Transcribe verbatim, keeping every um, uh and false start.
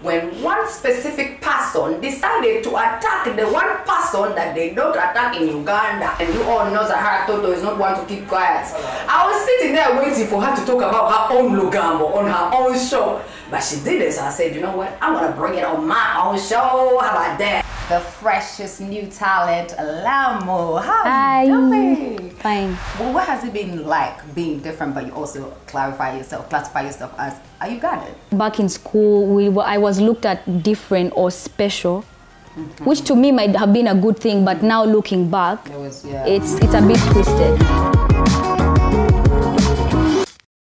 when one specific person decided to attack the one person that they don't attack in Uganda. And you all know that her Toto is not one to keep quiet. I was sitting there waiting for her to talk about her own Lugambo on her own show. But she did it, so I said, you know what? I'm gonna bring it on my own show. How about that? The freshest new talent, Lamo. How are you doing? Fine. Well, what has it been like being different, but you also clarify yourself, classify yourself as a Ugandan? Back in school, we were, I was looked at different or special, mm-hmm. which to me might have been a good thing, but now looking back, it was, yeah. it's, it's a bit twisted.